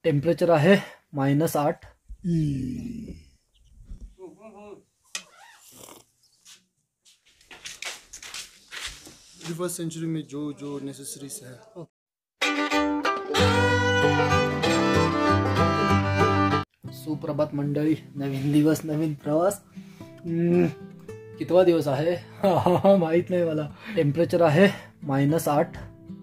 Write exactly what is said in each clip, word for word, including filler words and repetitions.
Temperature आहे minus आठ। First century में जो जो नेसेसरीज है। सुप्रभात मंडळी, नवीन दिवस नवीन प्रवास। कितवा दिवस आहे माहित नाही मला। टेम्परेचर आहे माइनस आठ।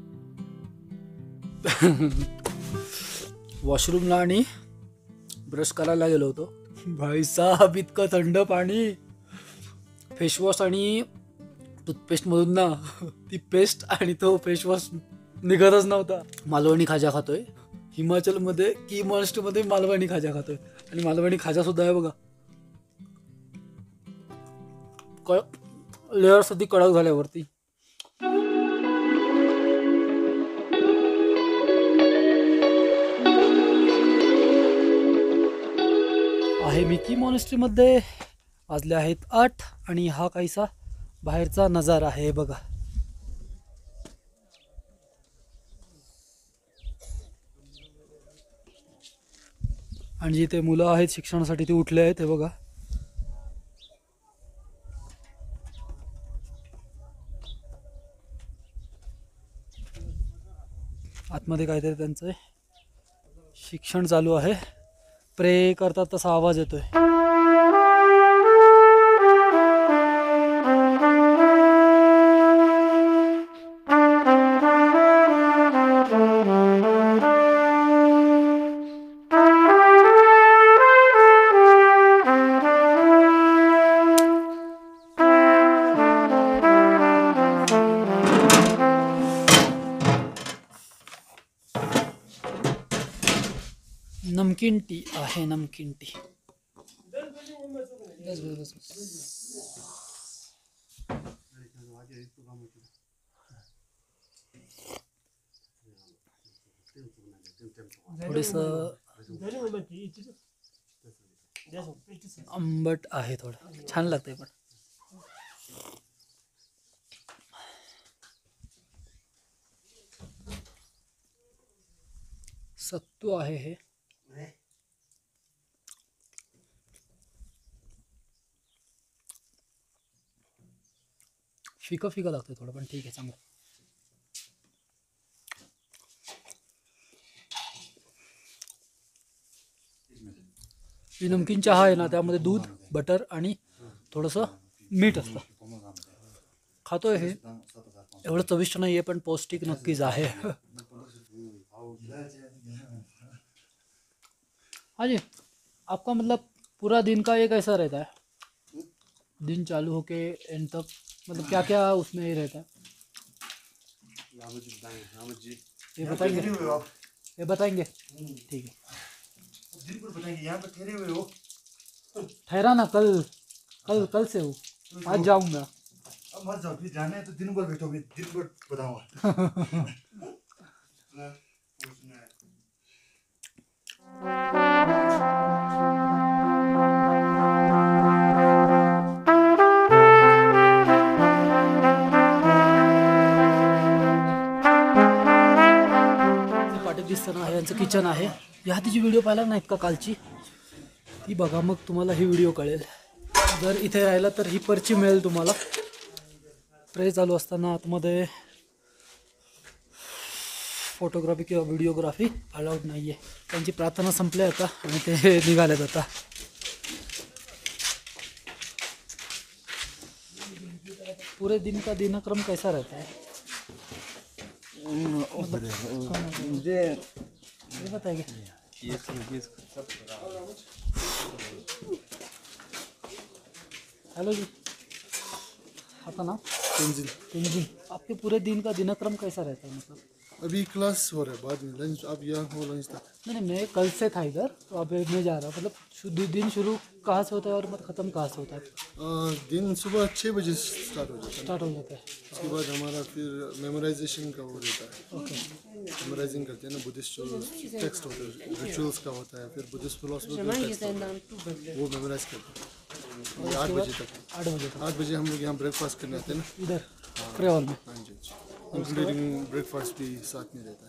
वॉशरूमला आणि ब्रश करायला गेलो होतो, भाई साहब इतकं थंड पाणी। फेसवॉश आणि टूथपेस्ट मधून ना ती पेस्ट आणि तो फेसवॉश निघतच नव्हता। मालवणी खाजा खातोय हिमाचल मध्ये की महाराष्ट्र मध्ये, मालवणी खाजा खातोय आणि मालवणी खाजा सुद्धा आहे बघा। लेअर साठी कडक झाल्यावरती आहे मी की मॉनेस्ट्री मध्ये। वाजले आहेत आठ आणि हा काहीसा बाहेरचा नजारा आहे बघा। आणि जिथे मुलं आहेत शिक्षणासाठी ते उठले आहेत हे बघा। आतमध्ये काहीतरी त्यांचं शिक्षण चालू आहे। प्रे करतात तसा आवाज येतोय। नमकीन टी आहे, नमकीन टी। बस बस बस थोडस आंबट आहे, थोडं छान लागतंय पण। सत्तू आहे हे। फिका फिका लागतंय थोडं, पण ठीक आहे, चांगलं। ही नमकीन चहा आहे ना, त्यामध्ये दूध, बटर आणि थोडंसं मीठ असतं। खातोय हे, एवढं चविष्ट नाही आहे पण पौष्टिक नक्कीच आहे। हाँ जी, आपका मतलब पूरा दिन का ये कैसा रहता है? दिन चालू होके एंड तक मतलब क्या क्या उसमें ये रहता है? ये बताएंगे, ये बताएंगे, ठीक है। दिन भर बताएंगे, यहाँ पे ठहरे हुए हो? ठहरा ना, कल कल कल से हो, आज जाऊंगा। अब मत जाओ, फिर जाना है तो दिन भर बैठोगे, दिन भर बताऊंगा। दिसताना आहे यांचं किचन आहे। या आधीची व्हिडिओ पाहिला नाहीत का कालची, ती बघा, मग तुम्हाला ही व्हिडिओ कळेल। जर इथे राहिला तर ही पर्ची मिळेल तुम्हाला। प्रे चालू असताना आतमध्ये फोटोग्राफी किंवा व्हिडिओग्राफी अलाउड नाही आहे। त्यांची प्रार्थना संपली आता आणि ते निघालेत आता। पूरे दिन का दिनक्रम कैसा रहता है? मुझे ये बताइए। हेलो जी, आपका नाम? तेंजिल। तेंजिल। आपके पूरे दिन का दिनक्रम कैसा रहता है? मतलब अभी क्लास हो रहा है, बाद में लंच। अब यहाँ हो लंच तक। नहीं नहीं, मैं कल से था इधर, तो अब मैं जा रहा हूँ। मतलब शुद्ध दिन शुरू कहाँ से होता है और मतलब ख़त्म कहाँ से होता है? आ, दिन सुबह छः बजे स्टार्ट हो जाता है। स्टार्ट हो जाता है। उसके बाद हमारा फिर मेमोराइजेशन का वो रहता है। ओके। मेमोराइजिंग करते हैं ना, बुद्धिस्ट जो टेक्स्ट होते हैं, रिचुअल्स का होता है, फिर बुद्धिस्ट फिलोसफी का टेक्स्ट होता है, वो मेमोराइज करते हैं। आठ बजे तक आठ बजे तक आठ बजे हम लोग यहाँ ब्रेकफास्ट करने आते हैं ना, इधर प्रे हॉल में। हाँ जी, इंक्लूडिंग ब्रेकफास्ट भी साथ में रहता है।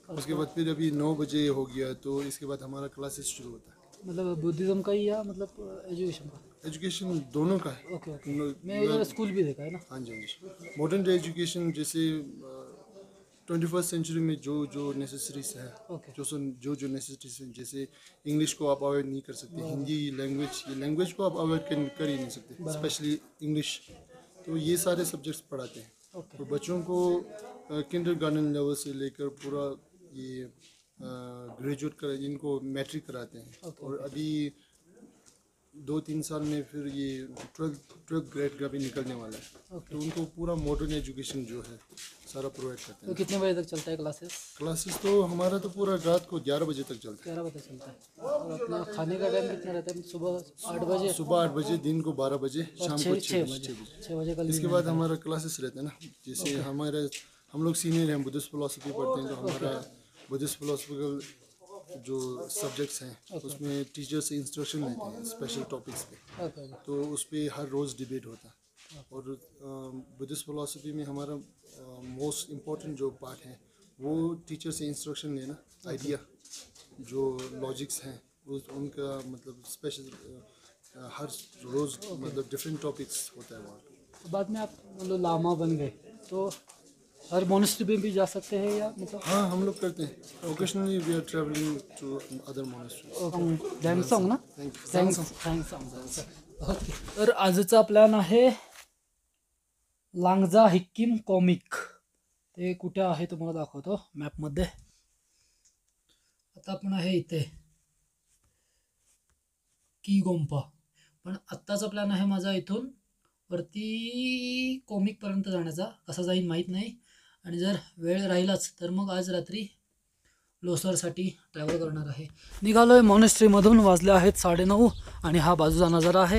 उसके बाद फिर अभी नौ बजे हो गया तो इसके बाद हमारा क्लासेस शुरू होता है। मतलब बुद्धिज्म का ही या मतलब एजुकेशन का? एजुकेशन दोनों का है। ओके ओके, मैं इधर स्कूल भी देखा है ना। हाँ जी हाँ जी। मॉडर्न डे एजुकेशन जैसे ट्वेंटी फर्स्ट सेंचुरी में जो जो नेसेसरीज है, ओके। जो सुन जो जो नेसेसरीज है, जैसे इंग्लिश को आप अवॉइड नहीं कर सकते, हिंदी लैंग्वेज ये लैंग्वेज को आप अवॉइड कर, कर ही नहीं सकते, स्पेशली इंग्लिश। तो ये सारे सब्जेक्ट्स पढ़ाते हैं। ओके। तो बच्चों को किंडर गार्डन लेवल से लेकर पूरा ये ग्रेजुएट कर इनको मैट्रिक कराते हैं। और अभी दो तीन साल में फिर ये ट्वेल्थ ट्वेल्थ ग्रेड का भी निकलने वाला है। तो उनको पूरा मॉडर्न एजुकेशन जो है सारा प्रोवाइड करते तो हैं। कितने बजे तक चलता है क्लासेस? क्लासेस तो हमारा तो पूरा रात को ग्यारह बजे तक चलता ग्यारह बजे चलता है। और अपना खाने का टाइम कितना रहता है? सुबह आठ बजे, है। सुबह आठ बजे, दिन को बारह बजे, शाम को छः छः छः बजे बजे छः बजे छः बजे का इसके बाद हमारा क्लासेस रहता है ना। जैसे हमारे हम लोग सीनियर हैं, बुद्धिस्ट फिलोसफी पढ़ते हैं, तो हमारा बुद्धिस्ट फिलोसफिकल जो सब्जेक्ट्स हैं उसमें टीचर से इंस्ट्रक्शन लेते हैं स्पेशल टॉपिक्स पे। Okay okay. तो उस पर हर रोज़ डिबेट होता है। और बुद्धिस्ट फिलोसफी में हमारा मोस्ट इम्पोर्टेंट जो पार्ट है वो टीचर से इंस्ट्रक्शन लेना, आइडिया जो लॉजिक्स हैं उस उनका मतलब स्पेशल हर रोज़ मतलब डिफरेंट टॉपिक्स होता है वहाँ पे। तो बाद में आप मतलब लामा बन गए तो हर मोनेस्ट्री में भी जा सकते हैं या मतलब? हाँ, हम लोग करते हैं। Occasionally we are traveling to other monasteries. डॅन्सॉंग ना? Thank you. Thanks thanks okay. तर आजचा प्लॅन आहे लांगजा हिक्किम कॉमिक. ते कुठे आहे तुम्हाला दाखवतो मॅपमध्ये. आता आपण आहे इथे की गोंपा, पण आत्ताचा प्लॅन आहे माझा इथून वरती कॉमिक पर्यंत जाण्याचा. कसा जाईन माहीत नाही, आणि जर वेळ राहिलाच तर मग आज रात्री लोसरसाठी ट्रॅव्हल करणार आहे. निघालोय मॉनेस्ट्रीमधून. वाजले आहेत साडेनऊ आणि हा बाजूचा नजारा आहे.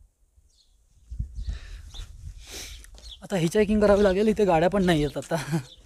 आता हिचायकिंग करावी लागेल. इथे गाड्या पण नाही येत आता.